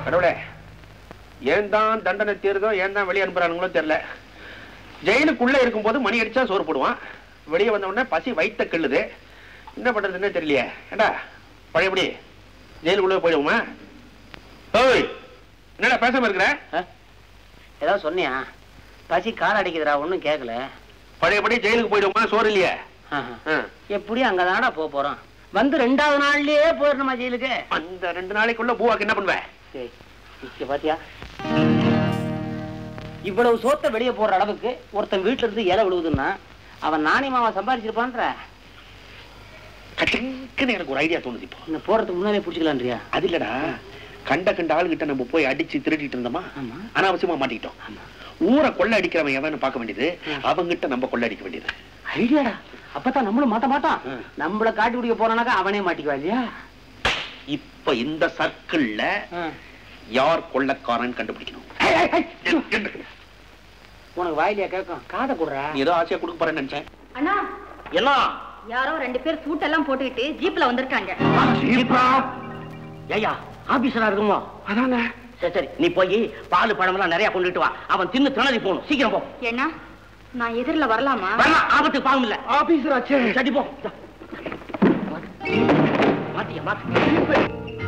கடவுளே, ஏன் தான் தண்டனை தீருதோ, ஏன் தான் வெளியே அனுப்புறானுங்களோ தெரியல. ஜெயிலுக்குள்ள இருக்கும் போது மணி அடிச்சா சோறு போடுவான், வெளியே வந்த உடனே பசி வயித்த கிள்ளுது. என்ன பண்றதுன்னு தெரியலையே. ஏண்டா பழையபடி ஜெயிலுக்குள்ளே போயிடுவோமா? ஓய், என்னடா பேசாம இருக்கிற? ஏதாவது சொன்னியா? பசி கால் அடிக்குதுடா, ஒன்னும் கேட்கல. பழையபடி ஜெயிலுக்கு போயிடுவோமா? சோறு இல்லையே. எப்படி அங்கதானடா போறோம்? வந்து 2வது நாள்லயே போயிடணுமா ஜெயிலுக்கு? அந்த 2 நாளைக்குள்ள பூவாக்கு என்ன பண்ணுவேன்? பாத்தியா, இவ்வளவு சோத்த வெளியே போற அளவுக்கு ஒருத்தன் வீட்டுல இருந்து இலை விழுவுதுன்னா அவன் நாணயமாவா சம்பாதிச்சிருப்பான்ற. எனக்கு ஒரு ஐடியா தோணுது. இப்போ இந்த போறதுக்கு முன்னாலே புடிச்சுக்கலான்றியா? அது இல்லடா, கண்ட ஆளுகிட்ட நம்ம போய் அடிச்சு திருடிட்டு இருந்தோமா, அனாவசியமா மாட்டிக்கிட்டோம். ஊரை கொள்ள அடிக்கிறவன் எவன்னு பார்க்க வேண்டியது, அவங்கிட்ட நம்ம கொள்ள அடிக்க வேண்டியது. ஐடியாடா. அப்பதான் நம்மளும் மாட்ட மாட்டான். நம்மள காட்டி குடிக்க போறானாக்கா அவனே மாட்டிக்குவா இல்லையா? இப்ப இந்த சர்க்கிள்ல யார் கொள்ளக்காரன் கண்டுபிடிக்கணும். உனக்கு வாயிலியா கேட்கும், காதை குடுறா. ஏதோ ஆசையா கொடுக்க போறேன்னு நினைச்சேன். அண்ணா, என்ன? யாரோ 2 பேர் சூட் எல்லாம் போட்டுக்கிட்டு ஜீப்ல வந்திருக்காங்க. ஐயா, ஆபீசரா இருக்குமோ? அதானே. சரி சரி, நீ போய் பால் பழம் எல்லாம் நிறைய கொண்டுட்டு வா. அவன் தின்னு திணறி போகணும். சீக்கிரம் போ. என்ன, நான் எதிரில வரலாமா? வரலாம், ஆபத்துக்கு பாவம் இல்ல. ஆபீசர் ஆச்சே. சரி போ. மாத்தியா மாத்தி.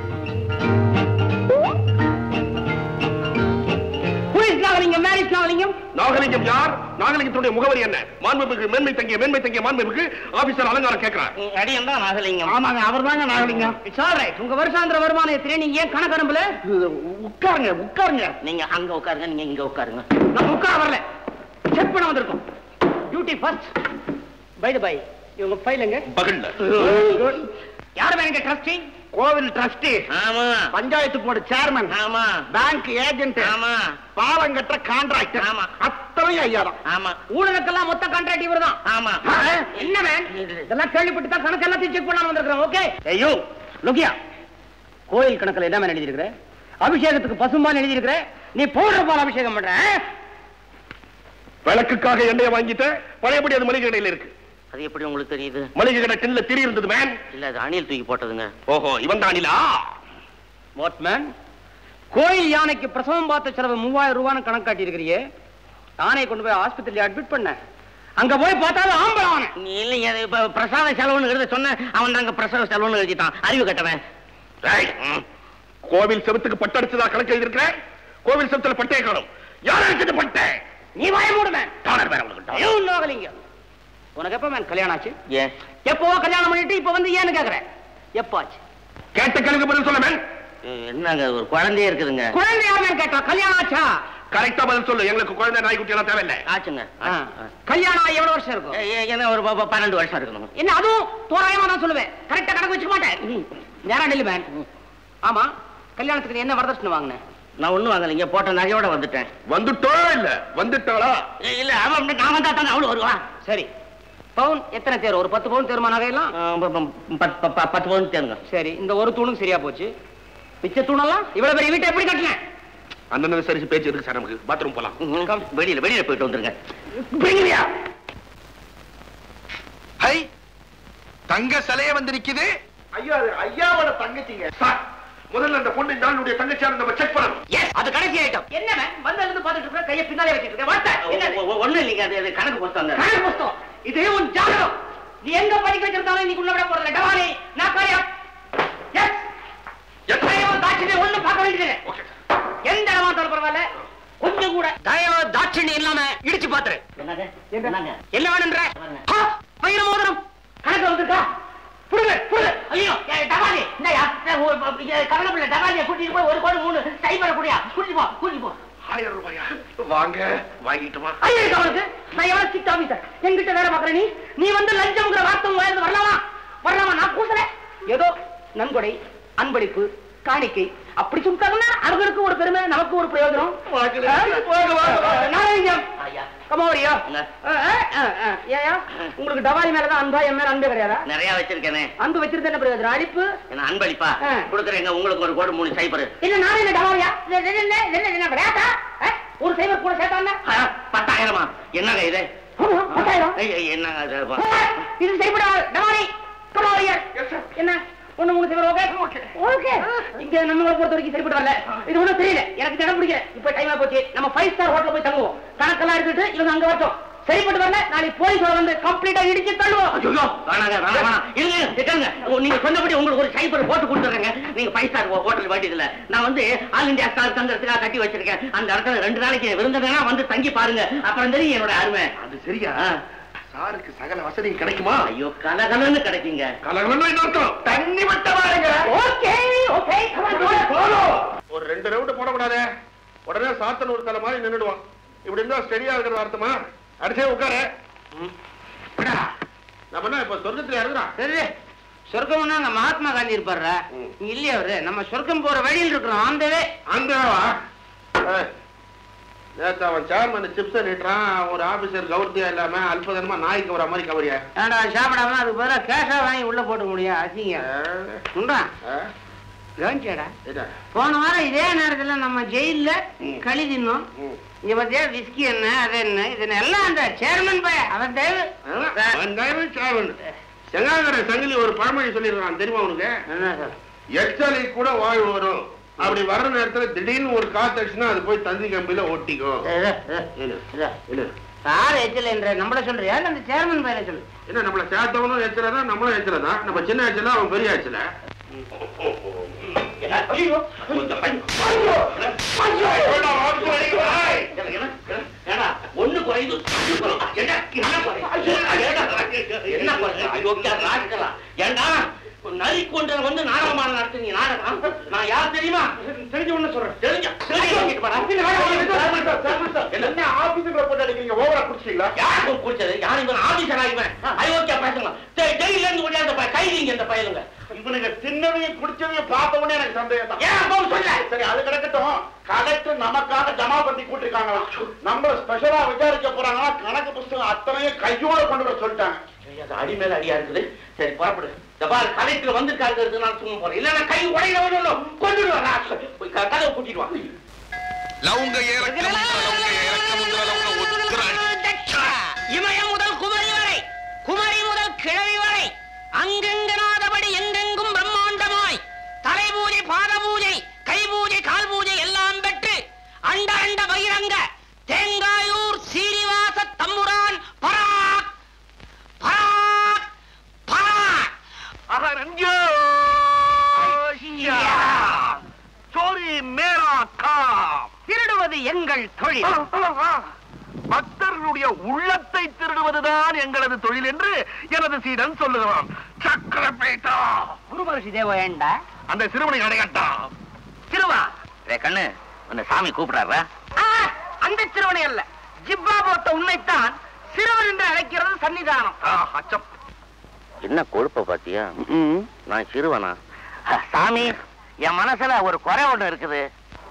நாகலிங்கம் யார்? நாகலிங்கத்துடைய முகவரி என்ன? மாண்புமிகு மேன்மை தங்கிய மாண்புமிகு ஆபீசர் அலங்காரம் கேட்கிறார். அடியன் தான் நாகலிங்கம். ஆமாங்க, அவர் தாங்க நாகலிங்கம். உங்க வருஷாந்திர வருமானம் எத்தனை? நீங்க ஏன் கணக்கரம்புல உட்காருங்க உட்காருங்க. நீங்க அங்க உட்காருங்க, நீங்க இங்க உட்காருங்க. நம்ம உட்கார வரல, செக் பண்ண வந்திருக்கோம். Duty first. By the by, இவங்க ஃபைலுங்க பகல்ல. யார் வேணுங்க? ட்ரஸ்டி, கோவில் ட்ரஸ்டி. ஆமா. Panchayat board chairman. ஆமா. Bank agent. ஆமா. பாலங்கட்ட கான்ட்ராக்டர். ஆமா. அத்தனையும் ஐயா தான். ஆமா. ஊழலுக்கெல்லாம் மொத்த கான்ட்ராக்ட் இவர் தான். ஆமா. என்ன மேன், இதெல்லாம் கேள்விப்பட்டு தான் கணக்கு எல்லாத்தையும் செக் பண்ணாம வந்திருக்கிறோம். ஓகே. ஐயோ லுக்கியா, கோயில் கணக்குல என்ன மேன் எழுதி இருக்கிற? அபிஷேகத்துக்கு பசும்பால் எழுதி இருக்கிற, நீ பவுடர் பால் அபிஷேகம் பண்ற. விளக்குக்காக எண்ணெயை வாங்கிட்டு பழையபடி அது மளிகை கடையில் இருக்கு. அது எப்படி உங்களுக்கு தெரியுது? மளிகை கடை டின்ல திரி இருந்தது மேன். இல்ல, அது அணில் தூக்கி போட்டதுங்க. ஓஹோ, இவன் தான் அணிலா? வாட் மேன், கோயில் யானைக்கு பிரசவம் பார்த்த செலவு 3000 ரூபான்னு கணக்கு காட்டி இருக்கிறியே. யானையை கொண்டு போய் ஆஸ்பத்திரியில அட்மிட் பண்ண, அங்க போய் பார்த்தாலும் ஆம்பளை. நீ இல்லைங்க, பிரசவ செலவுன்னு எழுத சொன்ன, அவன் அங்க பிரசவ செலவுன்னு எழுதிட்டான். அறிவு கட்டவன். கோவில் செவத்துக்கு பட்டடிச்சதா கணக்கு எழுதிருக்கிற? கோவில் செவத்துல பட்டையை காணும். யார் அடிச்சது பட்டை? நீ வாய மூடுமே. டாலர் வேற உனக்கு. உனக்கு எப்ப மேன் கல்யாணம் ஆச்சு? எப்போ கல்யாணம் பண்ணிட்டு இப்ப வந்து ஏன்னு கேக்குற? எப்ப ஆச்சு? கேட்ட கேள்விக்கு பதில் சொல்ல மேன். என்னங்க, ஒரு குழந்தையே இருக்குதுங்க. குழந்தை யார் கேட்டா? கல்யாணம் ஆச்சா? கரெக்டா பதில் சொல்லு. எங்களுக்கு குழந்தை நாய்க்குட்டி எல்லாம் தேவையில்லை. ஆச்சுங்க. கல்யாணம் ஆகி எவ்வளவு வருஷம் இருக்கும்? என்ன, ஒரு 12 வருஷம் இருக்கணும். என்ன, அதுவும் தோராயமா நான் சொல்லுவேன், கரெக்டா கணக்கு வச்சுக்க மாட்டேன். நேரம் இல்லை மேன். ஆமா, கல்யாணத்துக்கு என்ன வரதட்சணை வாங்கினேன்? நான் ஒண்ணும் வாங்கலைங்க, போட்ட நகையோட வந்துட்டேன். வந்துட்டோ இல்ல வந்துட்டாளா? இல்ல, அவன் நான் வந்தா தானே அவளு வருவா. சரி, பவுன் எத்தனை தேர்? ஒரு 10 பவுன் தேருமா நகையெல்லாம்? 10 பவுன் தேருங்க. சரி, இந்த ஒரு தூணுக்கு சரியா போச்சு. மிச்ச தூணெல்லாம் இவ்வளவு பெரிய வீட்டை எப்படி கட்டினேன்? அண்ணன் சரி பேச்சு இருக்கு சார். நமக்கு பாத்ரூம் போலாம். வெளியில போயிட்டு வந்துருங்க. ஹை, தங்க சிலைய வந்திருக்குது. ஐயா, அது ஐயாவோட தங்கச்சிங்க சார். முதல்ல அந்த பொண்ணு நாளுடைய தங்கச்சியார நம்ம செக் பண்ணணும். எஸ், அது கடைசி ஐட்டம். என்ன மேன், வந்தல இருந்து பாத்துட்டு இருக்க, கையை பின்னாலே வச்சிட்டு இருக்க. வாட்ட ஒண்ணு இல்லைங்க, அது கணக்கு புத்தகம். கணக்கு புத்தகம் இதே உன் ஜாதகம். நீ எங்க படிக்க வச்சிருந்தாலும் நீ உள்ள விட போறல. டவானி நான் காரியா. எஸ், தயவு தாட்சிணி ஒண்ணு பார்க்க வேண்டியது. எந்த இடமா இருந்தாலும் பரவாயில்ல, கொஞ்சம் கூட தயவு தாட்சிணி இல்லாம இடிச்சு பாத்துரு. என்னங்க என்ன வேணும்ன்ற? பயிர மோதிரம் கணக்கு வந்திருக்கா? புடுங்க புடுங்க. ஐயோ டவானி, என்னயா கரணப்புள்ள டவானியை கூட்டிட்டு போய் 1 கோடி 3 சைபரை கூடியா கூட்டிட்டு போ. 1000 ரூபாயா? வாங்க, வாங்கிட்டுமா? ஐயோ, அவனுக்கு நான் எவ்வளவு ஸ்ட்ரிக்ட் ஆபீசர், எங்கிட்ட வேற பாக்குற நீ வந்து லஞ்சம்ங்கிற வார்த்தை வாயிலிருந்து வரலாமா? நான் கூசல. ஏதோ நன்கொடை, அன்பளிப்பு, காணிக்கை அப்படி சொல்லிட்டாங்கன்னா அவர்களுக்கு ஒரு பெருமை, நமக்கு ஒரு பிரயோஜனம். உங்களுக்கு டவாரி மேலதான் அன்பா, என் மேல அன்பே கிடையாதா? நிறைய வச்சிருக்கேன். அன்பு வச்சிருந்த என்ன பிரயோஜனம்? அடிப்பு என்ன அன்பளிப்பா கொடுக்குறேங்க. உங்களுக்கு 1 கோடி 3 சைபர். இல்ல நானே என்ன டவாரியா? விளையாட்டா? ஒரு சைபர் கூட சேர்த்தாங்க 10,000. என்னங்க இது? 10,000 என்னங்க இது? சரிப்படா டவாரி. என்ன 1 3 சைபர் ஓகே ஓகே. இங்க நம்ம பொறுத்த வரைக்கும் சரிப்பட்டு வரல. இது ஒண்ணும் தெரியல, எனக்கு இடம் பிடிக்கல. இப்ப டைமா போச்சு, நம்ம 5 ஸ்டார் ஹோட்டல்ல போய் தங்குவோம். கணக்கெல்லாம் எடுத்துட்டு இவங்க அங்க வரட்டும். சரிப்பட்டு வரல, நாளைக்கு போலீஸ் வந்து கம்ப்ளீட்டா இடிச்சு தள்ளுவோம். ஐயோ வேணாங்க வேணாம் இருங்க, நீங்க சொன்னபடி உங்களுக்கு ஒரு சைபர் போட்டு கொடுத்துறேங்க. நீங்க 5 ஸ்டார் ஹோட்டல் வேண்டியதில்ல. நான் வந்து ஆல் இந்தியா ஸ்டார் தங்கறதுக்காக கட்டி வச்சிருக்கேன். அந்த இடத்துல 2 நாளைக்கு விருந்தனா வந்து தங்கி பாருங்க, அப்புறம் தெரியும் என்னோட அருமை. அது சரியா? சாருக்கு சகல வசதி கிடைக்குமா? ஐயோ கலகலன்னு கிடைக்குங்க. கலகலன்னு இன்னொருத்தம் தண்ணி மட்டும் பாருங்க. ஓகே ஓகே ஒரு 2 ரவுண்ட் போடக்கூடாதே, உடனே சாத்தன் ஒரு தலை மாதிரி நின்னுடுவான். இப்படி இருந்தா ஸ்டெடியா இருக்கிறது அர்த்தமா? அடிச்சே உட்காரு. நம்ம என்ன இப்ப சொர்க்கத்துல இறங்குறான்? சரி, சொர்க்கம்னா நம்ம மகாத்மா காந்தி இருப்பாரு இல்லையா? அவரு நம்ம சொர்க்கம் போற வழியில் இருக்கிறோம். ஆந்தேவா நேத்து அவன் சேர்மன் சிப்ஸ் நீட்டுறான், ஒரு ஆபீசர் கௌரத்தியா இல்லாம அல்பதனமா நாய்க்கு வர மாதிரி கவரியா. ஏண்டா சாப்பிடாம அதுக்கு பதிலாக கேஷா வாங்கி உள்ள போட்டு முடியும். அசிங்க கவனிச்சேடா, போன வாரம் இதே நேரத்துல நம்ம ஜெயில களி தின்னோம். இங்க பத்தியா விஸ்கி என்ன அது என்ன இது எல்லாம் அந்த சேர்மன் பைய அவன் தேவை சேர்மன் செங்காங்கரை சங்கிலி ஒரு பழமொழி சொல்லிருக்கான் தெரியுமா உனக்கு? எச்சலை கூட வாழ்வு வரும், அப்படி வர்ற நேரத்துல திடீர்னு ஒரு காத்தடிச்சுன்னா அது போய் தந்தி கம்பியில ஒட்டிக்கும். யார் எச்சல் என்ற நம்மள சொல்றியா அந்த சேர்மன் பையனை சொல்லு. என்ன நம்மள சேர்த்தவனும் எச்சலதான் நம்மளும் எச்சலதான். நம்ம சின்ன எச்சல அவன் பெரிய எச்சல. ஒண்ணு குறையுது ஏண்டா நரி கொண்ட வந்து நாடகமான நடத்துறீங்க. நாடகம் நான் யார் தெரியுமா? தெரிஞ்ச ஒண்ணு சொல்றேன். என்ன ஆபீஸுக்குள்ள போட்டு அடிக்கிறீங்க? ஓவரா குடிச்சீங்களா? யாருக்கு குடிச்சது? யாரு இவன் ஆபீசர் ஆகிவன்? அயோக்கியா பேசுங்க. ஜெயில இருந்து முடியாத கைதிங்க இந்த பயிலுங்க. இவனுக்கு தின்னதையும் குடிச்சதையும் பார்த்த உடனே எனக்கு சந்தேகம் தான். ஏன் சொல்ல? சரி அது கிடக்கட்டும். கலெக்டர் நமக்காக ஜமா பண்ணி கூட்டிருக்காங்களா? நம்ம ஸ்பெஷலா விசாரிக்க போறாங்களா? கணக்கு புத்தகம் அத்தனையும் கையோட கொண்டு வர சொல்லிட்டாங்க. அடி மேல அடியா இருக்குது. சரி புறப்படு. கலெக்டர் வந்திருக்காரு, நான் சும்மா போறேன். இல்ல கை உடையில கொண்டு கதவை கூட்டிடுவான். இமயம் முதல் குமரி வரை, குமரி முதல் கிழவி வரை அங்கெங்கனாதபடி எங்கெங்கும் பிரம்மாண்டமாய் தலை பூஜை, பாத பூஜை, கை பூஜை, கால் பூஜை எல்லாம் பெற்று அண்ட அண்ட பகிரங்க தேங்காயூர் சீனிவாச தம்புரான் பராக் பராக் பராக் திருடுவது எங்கள் தொழில். பக்தர்களுடைய உள்ளத்தை திருடுவதுதான் எங்களது தொழில் என்று எனது சீடன் சொல்லுகிறான். சக்கரப்பேட்டா குருமரிஷி தேவ ஏண்டா அந்த சிறுவனை அடையாட்டா. சிறுவா கண்ணு உன்னை சாமி கூப்பிடாரு. அந்த சிறுவனை அல்ல, ஜிப்பா போட்ட உண்மைத்தான் சிறுவன் என்று அழைக்கிறது சன்னிதானம். என்ன கொழுப்ப பாத்தியா? நான் சிறுவனா? சாமி, என் மனசுல ஒரு குறை ஒண்ணு இருக்குது.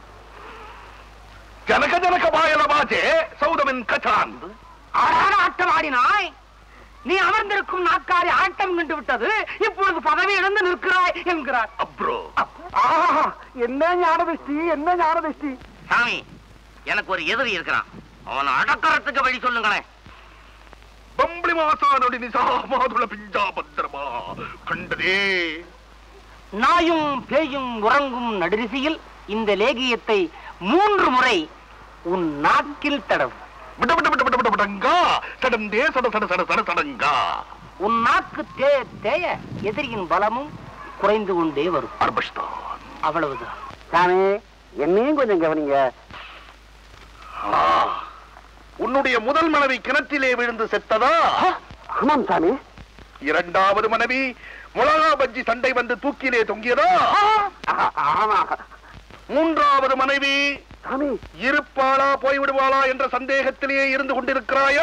ஜனக ஜனக பாயலபாஜே சௌதமின் கச்சாந்து. ஆடான ஆட்டம் ஆடினாய், நீ அமர்ந்திருக்கும் நாற்காலி ஆட்டம் கண்டு விட்டது, இப்பொழுது பதவி இழந்து நிற்கிறாய் என்கிறார். அப்ரோ என்ன ஞானதிஷ்டி, என்ன ஞானதிஷ்டி. சாமி, எனக்கு ஒரு எதிரி இருக்கிறான், அவனை அடக்கறதுக்கு வழி சொல்லுங்களேன். பம்பளி மாசானோடி நிசாமாதுள பிஞ்சா பத்திரமா கண்டதே. நாயும் பேயும் உறங்கும் நடுரிசையில் இந்த லேகியத்தை 3 முறை உன் நாக்கில் தடவு. விட விட விட விட விட விடங்கா சடந்தே சட சட சட சட சடங்கா. உன் நாக்கு தேய தேய எதிரியின் பலமும் குறைந்து கொண்டே வரும். அர்பஷ்தான். அவ்வளவுதான். சாமி, என்னையும் கொஞ்சம் கவனிங்க. உன்னுடைய முதல் மனைவி கிணற்றிலே விழுந்து செத்ததா? ஆமாம் சாமி. இரண்டாவது மனைவி முளகா பஜ்ஜி சண்டை வந்து தூக்கிலே தொங்கியதா? ஆமா. மூன்றாவது மனைவி சாமி, இருப்பாளா போய்விடுவாளா என்ற சந்தேகத்திலேயே இருந்து கொண்டிருக்கிறாயா?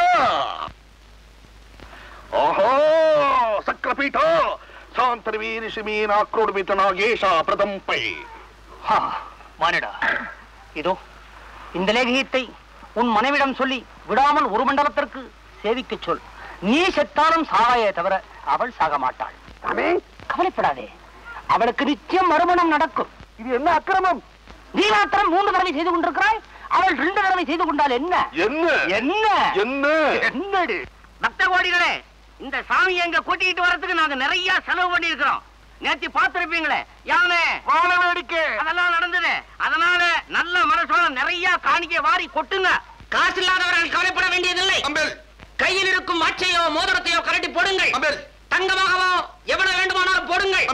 ஓஹோ சக்கரபீட்டா சாந்தர்வீரிஷிமீன் ஆக்ரோடுமித்த நாகேஷா பிரதம்பை. மானிடா, இதோ இந்த லேகியத்தை உன் மனைவிடம் சொல்லி விடாமல் ஒரு மண்டலத்திற்கு சேவிக்க சொல். நீ செத்தாலும் சாவாயே தவிர அவள் சாக மாட்டாள். சாமி, கவலைப்படாதே, அவளுக்கு நிச்சயம் மறுமணம் நடக்கும். இது என்ன அக்கிரமம்? நீ மாத்திரம் 3 தடவை செய்து கொண்டிருக்கிறாய், அவள் 2 தடவை செய்து கொண்டால் என்ன? என்ன என்ன என்ன என்னடி? பக்த கோடிகளே, இந்த சாமியை எங்க கூட்டிட்டு வரதுக்கு நாங்க நிறைய செலவு பண்ணி இருக்கிறோம். நேற்று பார்த்திருப்பீங்களே, யானை வாழ வேடிக்கை அதெல்லாம் நடந்தது. அதனால நல்ல மனசோட நிறைய காணிக்கை வாரி கொட்டுங்க. காசு இல்லாதவர்கள் கவலைப்பட வேண்டியதில்லை. கையில் இருக்கும் மாச்சையோ மோதிரத்தையோ கரட்டி போடுங்கள். தங்கமாகவோ எவ்வளவு வேண்டுமானாலும் போடுங்கள்.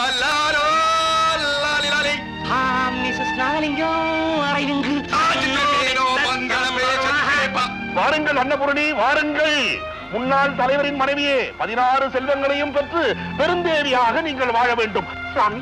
வாருங்கள் அன்னபூரணி, வாருங்கள். முன்னாள் தலைவரின் மனைவியே, 16 செல்வங்களையும் பெற்று பெருந்தேவியாக நீங்கள் வாழ வேண்டும். சுவாமி,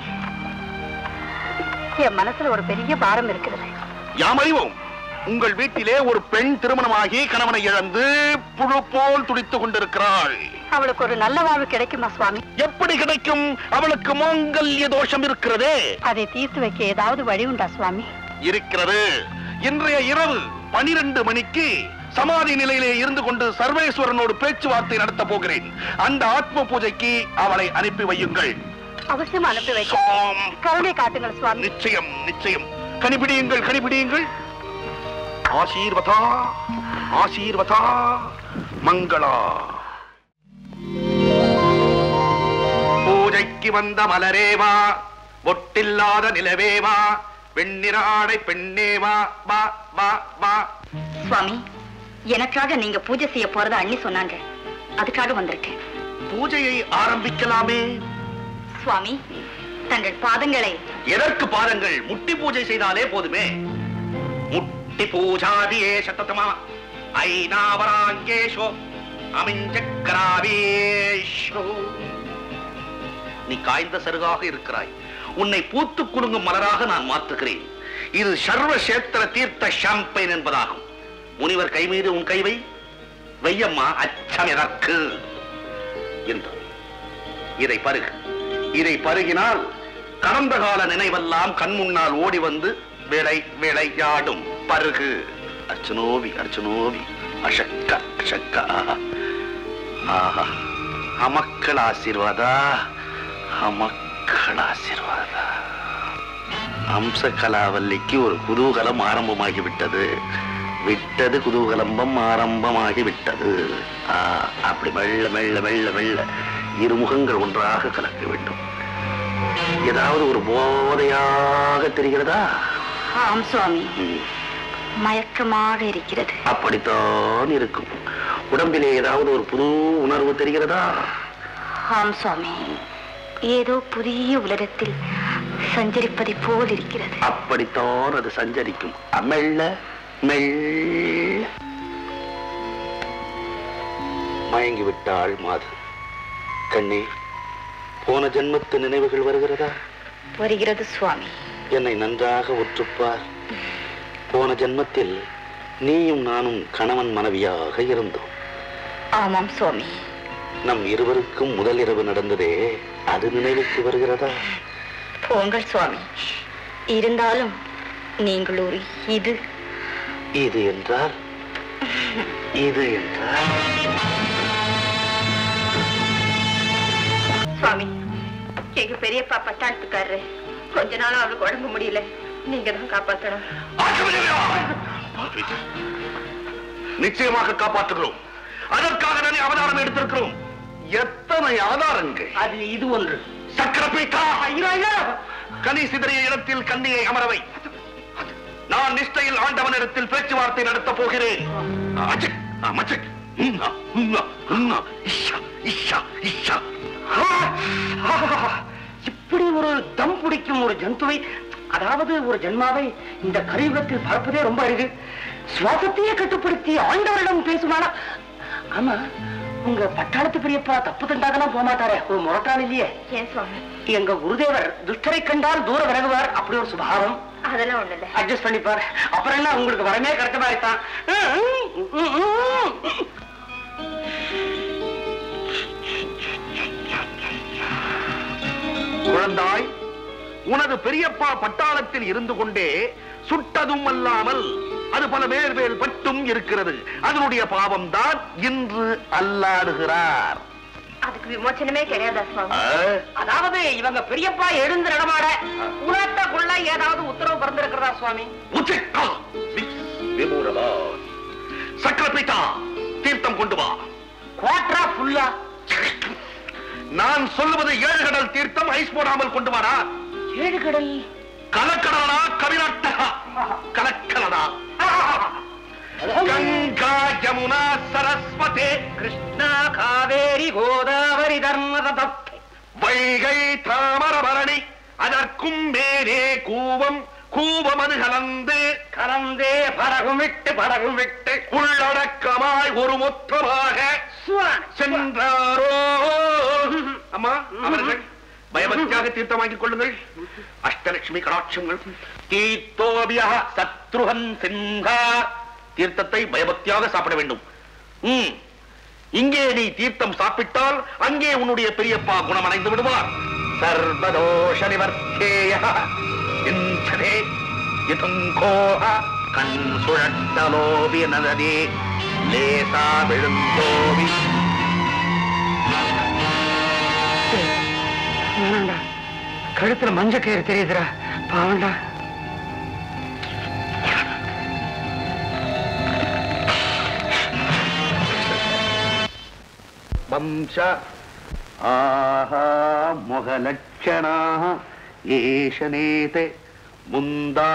என் மனசுல ஒரு பெரிய பாரம் இருக்கிறது. யாமறிவோம். உங்கள் வீட்டிலே ஒரு பெண் திருமணமாகி கணவனை இழந்து புழு போல் துடித்துக் கொண்டிருக்கிறாள். அவளுக்கு ஒரு நல்ல வாழ்வு கிடைக்குமா சுவாமி? எப்படி கிடைக்கும்? அவளுக்கு மாங்கல்ய தோஷம் இருக்கிறதே. அதை தீர்த்து வைக்க ஏதாவது வழி உண்டா சுவாமி? இருக்கிறது. இன்றைய இரவு 12 மணிக்கு சமாதி நிலையிலே இருந்து கொண்டு சர்வேஸ்வரனோடு பேச்சுவார்த்தை நடத்த போகிறேன். அந்த ஆத்ம பூஜைக்கு அவளை அனுப்பி வையுங்கள். அவசியம் அனுப்பி வைக்க கருணை காட்டுங்கள் சுவாமி. நிச்சயம் நிச்சயம். கனிபிடியுங்கள் கனிபிடியுங்கள். ஆசீர்வதா ஆசீர்வதா மங்களா. பூஜைக்கு வந்த மலரேவா, ஒட்டில்லாத நிலவேவா, வெண்ணிராடை பெண்ணேவா, வா வா வா. சுவாமி, எனக்காக நீங்க பூஜை செய்ய போறதா அண்ணி சொன்னாங்க. அதுக்காக வந்திருக்கேன். பூஜையை ஆரம்பிக்கலாமே. சுவாமி, தங்கள் பாதங்களை. எதற்கு பாதங்கள்? முட்டி பூஜை செய்தாலே போதுமே. முட்டி பூஜாதியே சத்தமா ஐநாவராங்கேஷோ அமிஞ்சக்கராவேஷோ. நீ காய்ந்த சருகாக இருக்கிறாய். உன்னை பூத்து குலுங்கும் மலராக நான் மாற்றுகிறேன். இது சர்வசேத்திர தீர்த்த ஷாம்பைன் என்பதாகும். முனிவர் கை மீது உன் கைவை வையம்மா. அச்சம் எதற்கு என்று இதை பருகு. இதை பருகினால் கடந்த கால நினைவெல்லாம் கண் முன்னால் ஓடி வந்து விளையாடும். பருகு. அர்ச்சனோவி அர்ச்சனோவி அசக்க அசக்க. ஆஹா, அமக்கள் ஆசீர்வாதா அமக்கள் ஆசீர்வாதா. அம்ச கலாவல்லிக்கு ஒரு குதூகலம் ஆரம்பமாகிவிட்டது. விட்டது குதூகலம்பம் ஆரம்பமாகிவிட்டது. அப்படி மெல்ல மெல்ல மெல்ல மெல்ல இருமுகங்கள் ஒன்றாக கலக்க வேண்டும். ஏதாவது ஒரு போதையாக தெரிகிறதா? ஆம் சுவாமி, மயக்கமாக இருக்கிறது. அப்படித்தான் இருக்கும். உடம்பிலே ஏதாவது ஒரு புது உணர்வு தெரிகிறதா? ஆம் சுவாமி, ஏதோ புதிய உலகத்தில் சஞ்சரிப்பதை போல் இருக்கிறது. அப்படித்தான் அது சஞ்சரிக்கும். மெல்ல மெல்ல. மயங்கி விட்டாள் மாது. கண்ணே, போன ஜென்மத்து நினைவுகள் வருகிறதா? வருகிறது சுவாமி. என்னை நன்றாக உற்றுப்பார். போன ஜென்மத்தில் நீயும் நானும் கணவன் மனைவியாக இருந்தோம். ஆமாம் சுவாமி. நம் இருவருக்கும் முதல் இரவு நடந்ததே, அது நினைவுக்கு வருகிறதா? போங்கள் சுவாமி. இருந்தாலும் நீங்கள் ஒரு இது இது என்றால் இது என்றால் சுவாமி, எங்க பெரியப்பா பட்டாளத்துக்காரரு. கொஞ்ச நாளும் அவளுக்கு உடம்பு முடியல. நீங்க தான் காப்பாற்றணும். நிச்சயமாக காப்பாற்றுகிறோம். அதற்காக தானே அவதாரம் எடுத்திருக்கிறோம். எத்தனை ஆதாரங்கள்! அது இது ஒன்று. சக்கரபீட்டா, கனி சிதறிய இடத்தில் கண்ணியை அமரவை. நான் நிஷ்டையில் ஆண்டவனிடத்தில் பேச்சுவார்த்தை நடத்த போகிறேன். இப்படி ஒரு தம் பிடிக்கும் ஒரு ஜந்துவை, அதாவது ஒரு ஜென்மாவை இந்த கலியுகத்தில் பார்ப்பதே ரொம்ப அரிது. சுவாசத்தையே கட்டுப்படுத்தி ஆண்டவரிடம் பேசுவானா? ஆமா, உங்க பட்டாளத்து பெரியப்பா தப்பு தண்டாகலாம் போக மாட்டாரே, ஒரு முரட்டாள் இல்லையே? ஏன் சுவாமி? எங்க குருதேவர் துஷ்டரை கண்டால் தூர விலகுவார். அப்படி ஒரு சுபாவம். அதெல்லாம் ஒண்ணு இல்ல. அட்ஜஸ்ட் பண்ணிப்பார். அப்புறம் என்ன, உங்களுக்கு வரமே கிடைச்ச மாதிரி தான். குழந்தாய், உனது பெரியப்பா பட்டாளத்தில் இருந்து கொண்டே சுட்டதும் அல்லாமல் அது பல வேறு பட்டும் இருக்கிறது. அதனுடைய பாவம் தான் இன்று அல்லாடுகிறார். அதுக்கு விமோச்சனமே கிடையாதா சுவாமி? அதாவது இவங்க பெரியப்பா எழுந்து நடமாட உணர்த்தக்குள்ள ஏதாவது உத்தரவு பிறந்திருக்கிறதா சுவாமி? சக்கரபீட்டா, தீர்த்தம் கொண்டு வா. குவாட்ரா ஃபுல்லா. நான் சொல்லுவது 7 கடல் தீர்த்தம் ஐஸ் போடாமல் கொண்டு வாடா. 7 கடல் கலக்கடலா கவிநாட்டகா கலக்கலடா. கங்கா யமுனா சரஸ்வதி கிருஷ்ணா காவேரி கோதாவரி தர்மத வைகை தாமரபரணி அதற்கும் மேலே கூவம் கூவமது கலந்தே படகும் விட்டு உள்ளடக்கமாய் ஒரு மொத்தமாக சென்றாரோ. அம்மா அவர்கள் பயபக்தியாக தீர்த்தம் வாங்கிக் கொள்ளுங்கள். அஷ்டலட்சுமி கடாட்சங்கள். தீர்த்தோபியா சத்ருஹன் சிங்கா. தீர்த்தத்தை பயபக்தியாக சாப்பிட வேண்டும். இங்கே நீ தீர்த்தம் சாப்பிட்டால் அங்கே உன்னுடைய பெரியப்பா குணமடைந்து விடுவார். சர்வதோஷ நிவர்த்தேய இந்ததே யதுங்கோஹ கண் சுழட்டலோபி நததே லேசா விழுந்தோபி. கழுத்துல மஞ்ச கயிறு தெரியுதுடா, பாவண்டா. வம்ச ஆஹா முகலட்சணா ஏஷனேதே முந்தா.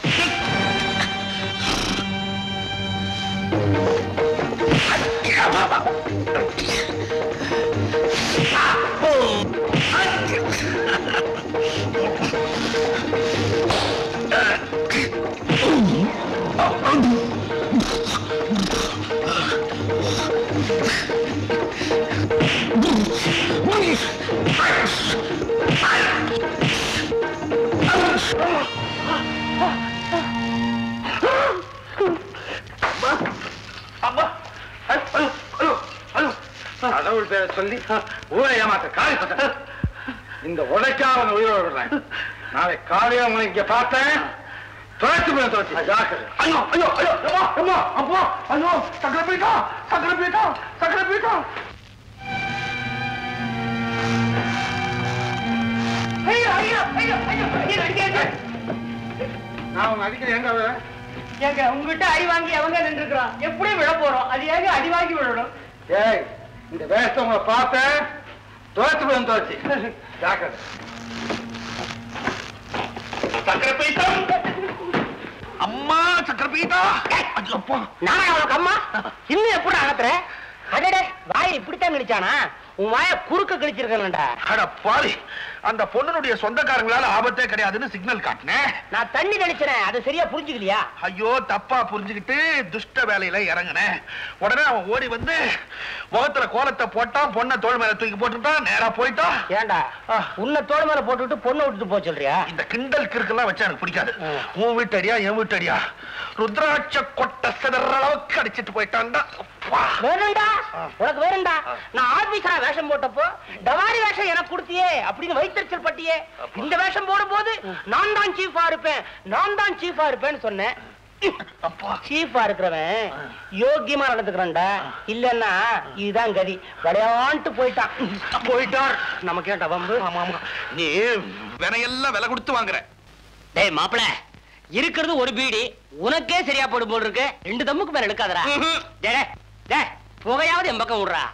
கடவுள் பேரை சொல்லி ஊரை ஏமாத்த காலி பத்த. இந்த உழைக்காத உயிரோடு விடுறேன். நாளை காலையில உங்களை இங்க பார்த்தேன். துவைச்சு ஜாக்கிரதை. ஐயோ ஐயோ ஐயோ அம்மா அப்பா ஐயோ சக்கரை போயிட்டா சக்கரை போயிட்டா சக்கரை போயிட்டா. நான் உங்க அடிக்கிறேன். எங்க ஏங்க உங்ககிட்ட அடி வாங்கி அவங்க நின்று இருக்கிறான், எப்படி விழ போறோம்? அது ஏங்க அடி வாங்கி விழணும்? ஏய், இந்த வேஷத்தை உங்களை பார்த்தேன். துவைச்சு ஜாக்கிரதை. சக்கரை போயிட்டா அம்மா சக்கரை போயிட்டா. அப்பா நான் அவளுக்கு அம்மா இன்னும் எப்படி அகத்துற? அடடே, வாய் இப்படித்தான் கிழிச்சானா? உன் வாய குறுக்க கிழிச்சிருக்கா? அட பாவி, அந்த பொண்ணுடைய சொந்தக்காரங்களால ஆபத்தே கிடையாதுன்னு சிக்னல் காட்டினேன். நான் தண்ணி தெளிச்சேன், அது சரியா புரிஞ்சுக்கலையா? ஐயோ தப்பா புரிஞ்சுக்கிட்டு துஷ்ட வேலையில இறங்கினேன். உடனே அவன் ஓடி வந்து முகத்துல கோலத்தை போட்டான். பொண்ணை தோள் மேல தூக்கி போட்டுட்டான். நேரா போயிட்டான். ஏண்டா உன்னை தோள் மேல போட்டுவிட்டு பொண்ணை விட்டுட்டு போக சொல்றியா? இந்த கிண்டல் கிறுக்கெல்லாம் வச்சா எனக்கு பிடிக்காது. உன் வீட்டு அடியா என் வீட்டு அடியா ருத்ராட்ச கொட்டை சிதற அளவுக்கு அடிச்சிட்டு போயிட்டான்டா. வேணும்டா, உனக்கு வேணும்டா. நான் ஆபீஸரா வேஷம் போட்டப்போ டவாரி வேஷம் எனக்கு கொடுத்தியே அப்படின்னு வைத்தறிச்சல் பட்டியே. இந்த வேஷம் போடும் போது நான் தான் சீஃபா இருப்பேன், நான் தான் சீஃபா இருப்பேன்னு சொன்னேன். சீஃபா இருக்கிறவன் யோக்கியமா நடந்துக்கிறான்டா. இல்லன்னா இதுதான் கதி. விளையாண்டு போயிட்டார். நமக்கு ஏன்டா வம்பு? நீ விலையெல்லாம் விலை கொடுத்து வாங்குற. டேய் மாப்பிள, இருக்கிறது ஒரு பீடி, உனக்கே சரியா போடும் போல் இருக்கு. 2 தம்முக்கு மேல எடுக்காதடா. புகையாவது என் பக்கம் விடுறா.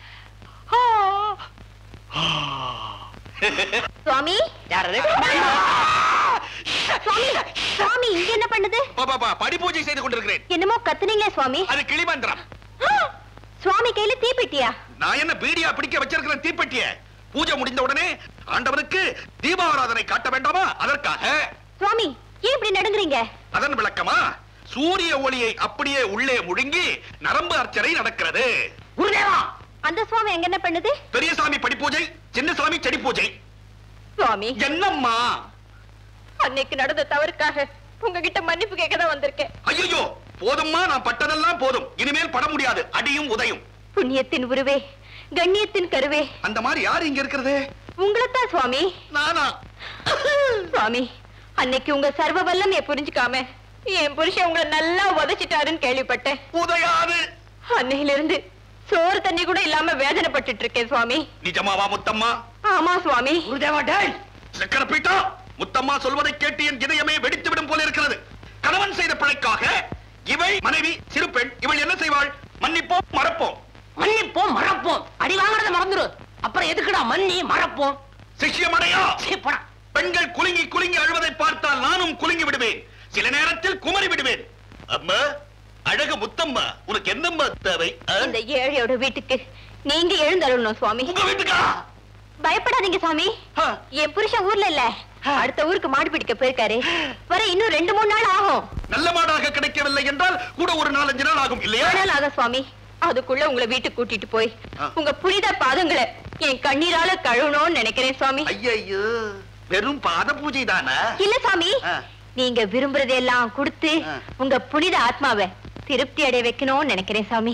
சுவாமி, யாரு சுவாமி, சுவாமி இங்க என்ன பண்ணுது? படி பூஜை செய்து கொண்டிருக்கிறேன். என்னமோ கத்துனீங்களே சுவாமி. அது கிளிமந்திரம். சுவாமி கையில தீப்பெட்டியா? நான் என்ன பீடியா பிடிக்க வச்சிருக்கிற தீப்பெட்டிய பூஜை முடிந்த உடனே ஆண்டவனுக்கு தீபாராதனை காட்ட வேண்டாமா? அதற்காக. சுவாமி ஏன் இப்படி நடுங்குறீங்க? அதன் விளக்கமா? சூரிய ஒளியை அப்படியே உள்ளே முழுங்கி நரம்பு அர்ச்சனை நடக்கிறது. குருதேவா, அந்த சுவாமி எங்க என்ன பண்ணுது? பெரியசாமி படி பூஜை, சின்னசாமி செடி பூஜை. சுவாமி என்னம்மா? அன்னைக்கு நடந்த தவறுக்காக உங்ககிட்ட மன்னிப்பு கேட்க தான் வந்திருக்கேன். ஐயோ போதும்மா, நான் பட்டதெல்லாம் போதும். இனிமேல் பட முடியாது. அடியும் உதையும். புண்ணியத்தின் உருவே, கண்ணியத்தின் கருவே. அந்த மாதிரி யாரு இங்க இருக்கிறது? உங்களைத்தான் சுவாமி. நானா? சுவாமி, அன்னைக்கு உங்க சர்வ வல்லமையை புரிஞ்சுக்காம என் புருஷன் உங்களை நல்லா உதைச்சிட்டாருன்னு கேள்விப்பட்டேன். உதையாது. அன்னையில இருந்து சோறு தண்ணி கூட இல்லாம வேதனைப்பட்டு இருக்கேன் சுவாமி. நிஜமாவா முத்தம்மா? ஆமா சுவாமி. குருதேவா, டேய் சக்கர பீட்டா, முத்தம்மா சொல்வதை கேட்டு என் இதயமே வெடித்து விடும் போல இருக்கிறது. கணவன் செய்த பிழைக்காக இவள் மனைவி சிறு பெண். இவள் என்ன செய்வாள்? மன்னிப்போம் மறப்போம். மன்னிப்போம் மறப்போம். அடி வாங்குறத மறந்துரு. அப்புறம் எதுக்குடா மண்ணி மறப்போம்? சிஷ்யமடையா பெண்கள் குலுங்கி குலுங்கி அழுவதை பார்த்தால் நானும் குலுங்கி விடுவேன். சில நேரத்தில் குமரி விடுவேன். அம்மா, அழகு முத்தம்மா, உனக்கு என்னம்மா தேவை? இந்த ஏழையோட வீட்டுக்கு நீங்க எழுந்தருளணும் சுவாமி. உங்க வீட்டுக்கா? பயப்படாதீங்க சாமி. என் புருஷன் ஊர்ல இல்ல, அடுத்த ஊருக்கு மாடு பிடிக்க போயிருக்காரு. வர இன்னும் 2-3 நாள் ஆகும். நல்ல மாடாக கிடைக்கவில்லை என்றால் கூட ஒரு 4-5 நாள் ஆகும் இல்லையா? ஆக சுவாமி, அதுக்குள்ள உங்களை வீட்டுக்கு கூட்டிட்டு போய் உங்க புனித பாதங்களை என் கண்ணீரால கழுவணும்னு நினைக்கிறேன் சுவாமி. ஐயோ, வெறும் பாத பூஜை தானா? இல்ல சாமி, நீங்க விரும்புறதெல்லாம் கொடுத்து உங்க புனித ஆத்மாவை திருப்தி அடைய வைக்கணும்னு நினைக்கிறேன் சாமி.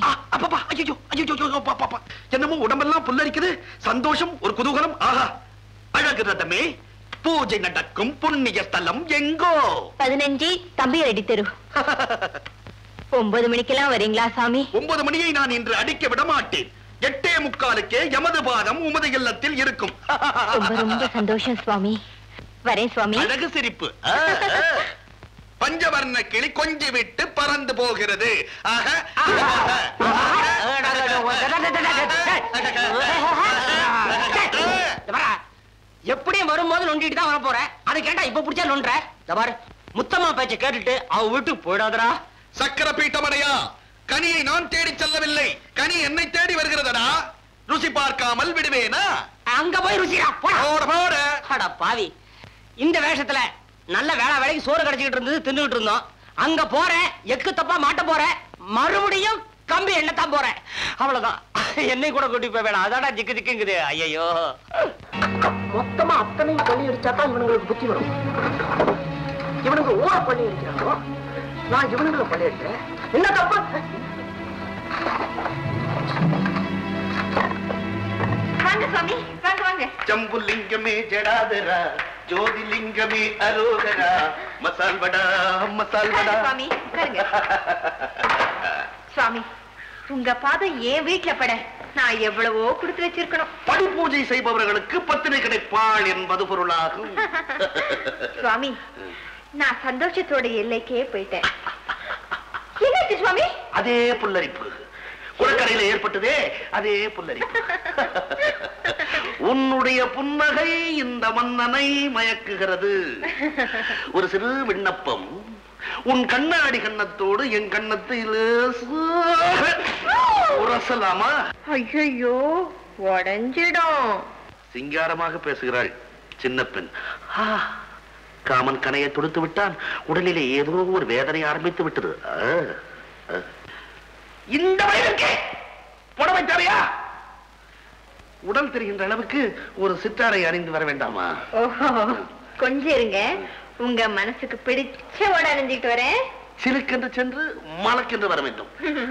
என்னமோ உடம்பெல்லாம் புல்லரிக்குது. சந்தோஷம், ஒரு குதூகலம். ஆஹா, அழகு ரதமே, பூஜை நடக்கும் புண்ணிய ஸ்தலம் எங்கோ? 15 தம்பியடி தெரு. 9 மணிக்கெல்லாம் வரீங்களா சாமி? 9 மணியை நான் இன்று அடிக்க விட மாட்டேன். 8:45 எமது பாதம் உமது இல்லத்தில் இருக்கும். ரொம்ப ரொம்ப சந்தோஷம் சுவாமி. வரேன் சுவாமி. அழகு சிரிப்பு. பஞ்சவர்ண கிளி கொஞ்சி விட்டு பறந்து போகிறது. எப்படியும் வரும்போது நொண்டிட்டு தான் வர போற. அதை கேட்டா இப்ப பிடிச்சா நொன்ற. முத்தம்மா பேச்ச கேட்டுட்டு அவ வீட்டுக்கு போயிடாதரா. சக்கர பீட்டமடையா, கனியை நான் தேடி செல்லவில்லை, கனி என்னை தேடி வருகிறதடா. ருசி பார்க்காமல் விடுவேனா? அங்க போய் ருசியா போட பாவி. இந்த வேஷத்துல நல்ல வேலைக்கு சோறு கிடைச்சிட்டு இருந்தது, தின்னுட்டு இருந்தோம். அங்க போற எக்கு தப்பா மாட்ட போற, மறுபடியும் கம்பி எண்ணத்தான் போற. அவ்வளவுதான். என்னை கூட கூட்டி போய் வேணாம். அதாடா ஜிக்கு ஜிக்குங்குது. ஐயோ, மொத்தமா அத்தனையும் பண்ணி அடிச்சாதான் இவனுங்களுக்கு புத்தி வரும். இவனுக்கு ஊற பண்ணி அடிக்கிறாங்க, நான் இவனுங்களை பண்ணி அடிக்கிறேன். என்ன தப்பா? வாங்க சுவாமி, வாங்க வாங்க. ஜம்புலிங்கமே ஜடாதரா, ஜோதிலிங்கமே அரோகரா, மசால் வடா மசால் வடா. சுவாமி உட்காருங்க. சுவாமி, உங்க பாதம் என் வீட்டுல பட நான் எவ்வளவோ கொடுத்து வச்சிருக்கணும். படி பூஜை செய்பவர்களுக்கு பத்திரை கிடைப்பாள் என்பது பொருளாகும். சுவாமி, நான் சந்தோஷத்தோட எல்லைக்கே போயிட்டேன். என்னாச்சு சுவாமி? அதே புல்லரிப்பு குளக்கரையில ஏற்பட்டதே, அதே புல்லரிப்பு. உன்னுடைய புன்னகை இந்த மன்னனை மயக்குகிறது. ஒரு சிறு விண்ணப்பம். உன் கண்ணாடி கண்ணத்தோடு என் கண்ணத்தில் உரசலாமா? ஐயோ, உடைஞ்சிடும். சிங்காரமாக பேசுகிறாள் சின்ன பெண். காமன் கனையை தொடுத்து விட்டான். உடலிலே ஏதோ ஒரு வேதனை ஆரம்பித்து விட்டது. இந்த வயதுக்கே புடவை தேவையா? உடல் தெரிகின்ற அளவுக்கு ஒரு சிற்றாடை அணிந்து வர வேண்டாமா? ஓஹோ, கொஞ்சம் இருங்க. உங்க மனசுக்கு பிடிச்ச உடை அணிஞ்சிட்டு வரேன். சிலுக்கென்று சென்று மலக்கென்று வர வேண்டும்.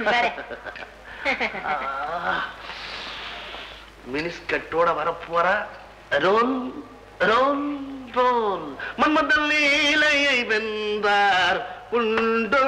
மினிஸ்கட்டோட வரப்போற. ரோல் ரோல் ரோல், மன்மதன் லீலையை வென்றார் உண்டோ?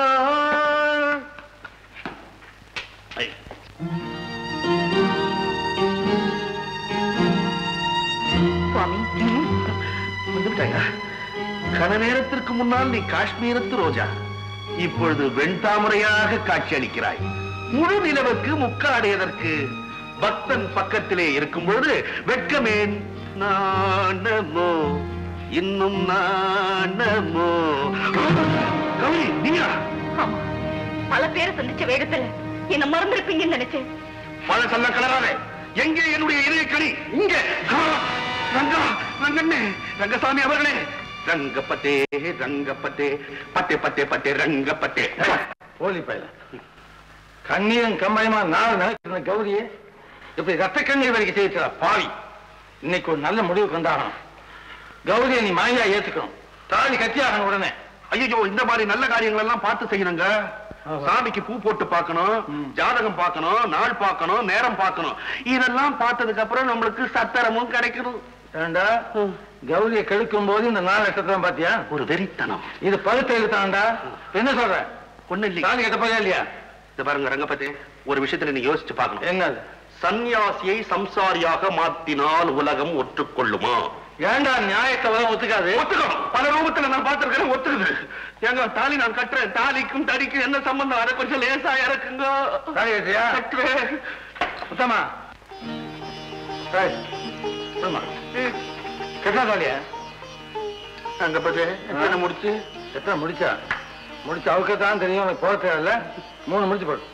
கன நேரத்திற்கு முன்னால் நீ காஷ்மீரத்து ரோஜா, இப்பொழுது வெண்தாமரையாக காட்சி அளிக்கிறாய். முழு நிலவுக்கு முக்காடையதற்கு பக்தன் பக்கத்திலே இருக்கும் பொழுது வெட்கமேன் நாணமோ, இன்னும் நாணமோ. கௌரி, நீயா? பல பேரை சந்திச்ச வேகத்துல என்ன மறந்திருப்பீங்கன்னு நினைச்சேன். பழசல்ல கலராதே. எங்கே என்னுடைய இதய கனி? இங்கே. ரங்கா, ரங்கண்ணே, ரங்கசாமி அவர்களே. ரங்கப்பட்டே ரங்கப்பட்டே, பட்டே பட்டே பட்டே ரங்கப்பட்டே. போலி பையல கண்ணீரும் கம்மாயமா நாள் நினைக்கிற கௌரியே இப்படி ரத்த கண்ணீர் வரைக்கும் செய்யறா பாவி. இன்னைக்கு ஒரு நல்ல முடிவுக்கு வந்தாகணும். கௌரியை நீ மாயா ஏத்துக்கணும். தாலி கட்டியாகணும் உடனே. ஐயோ, இந்த மாதிரி நல்ல காரியங்கள் எல்லாம் பார்த்து செய்யணுங்க. சாமிக்கு பூ போட்டு பார்க்கணும், ஜாதகம் பார்க்கணும், நாள் பார்க்கணும், நேரம் பார்க்கணும். இதெல்லாம் பார்த்ததுக்கு அப்புறம் நம்மளுக்கு சத்திரமும் கிடைக்கணும். ஏண்டா கௌரியை கெடுக்கும் போது இந்த 4 லட்சத்தான் பாத்தியா? ஒரு வெறித்தனம். இது பழுத்த எழுத்தாண்டா. என்ன சொல்ற? ஒண்ணு இல்லையா? தாலி கட்ட போயா இல்லையா? இது பாருங்க ரங்கப்பதி, ஒரு விஷயத்துல நீங்க யோசிச்சு பார்க்கணும். என்னது? சன்னியாசியை சம்சாரியாக மாத்தினால் உலகம் ஒற்றுக்கொள்ளுமா? ஏண்டா நியாயத்தை உலகம் ஒத்துக்காது? ஒத்துக்கும். பல ரூபத்துல நான் பார்த்திருக்கிறேன், ஒத்துக்குது. எங்க தாலி நான் கட்டுறேன். தாலிக்கும் தடிக்கும் என்ன சம்பந்தம்? அதை கொஞ்சம் லேசா இறக்குங்க. தாலி கட்டுறியா? கட்டுறேன். உத்தமா கட்டாதாலியா அங்க பத்தி எத்தனை முடிச்சு எத்தனை முடிச்சா முடிச்சு அவக்கத்தான் தெரியும் உனக்கு போக தேவையில்ல 3 முடிச்சு போடு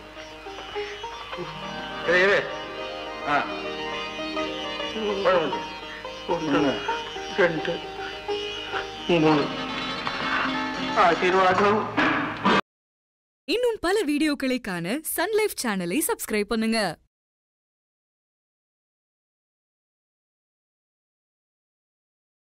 இரு ஒன்று 2 3 ஆசீர்வாதம். இன்னும் பல வீடியோக்களை காண சன் லைஃப் சேனலை சப்ஸ்கிரைப் பண்ணுங்க.